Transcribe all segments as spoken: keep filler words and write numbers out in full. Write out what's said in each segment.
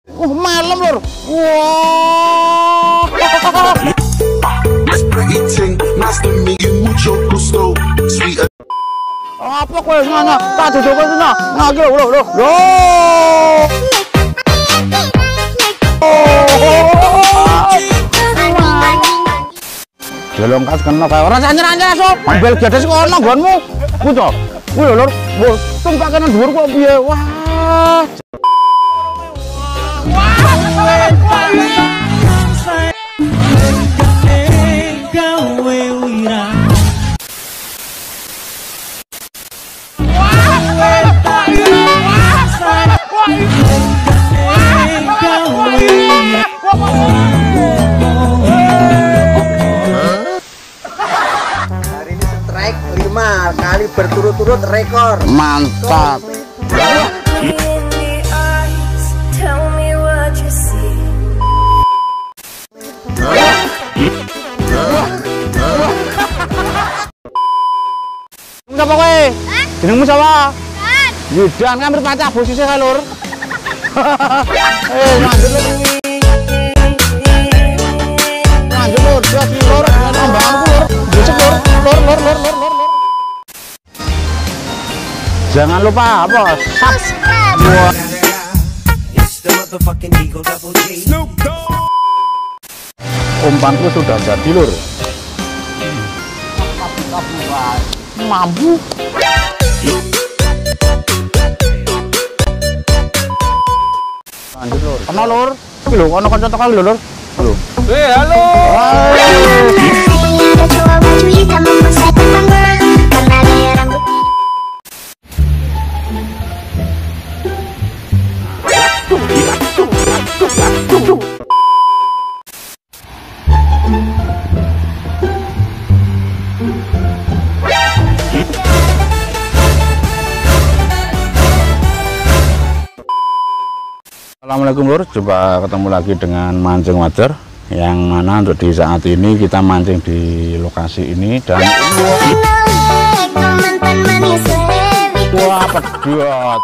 Uh, malam lur. Wah. Apa kowe semuanya? Tak duduk kowe sana. Nah, iki lho lho. Lho. Jelong kas kena kae ora sanyer-anyer sok. Bel gadas kok ono nggonmu. Ku to. Ku lho lur. Mbok tumpak kene dhuwur kok piye? Wah. Hari ini strike lima kali berturut-turut rekor. Mantap. Ngapa kowe? Jenengmu sapa? Yudan kan berpacah bosise kae lur. Eh, lanjut lur. Lanjut lur, jadi lur, tambahanku lur. Besok lur, lur lur lur lur lur. Jangan lupa apa? Subscribe. Wah. Umpanku sudah jadi lur. Mampu. Lanjut lur. Kenal lur. Iki lho ono kanca teko lho lur. Halo. Eh, halo. Assalamualaikum lur, coba ketemu lagi dengan mancing wader, yang mana untuk di saat ini kita mancing di lokasi ini dan wah pedot.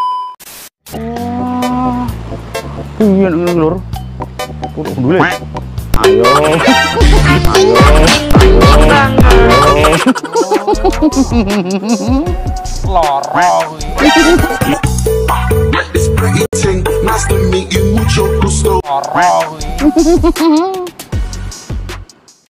Oh iya nih lur, dulu ayo ayo ayo lorong. Nice to meet you, mucho gusto.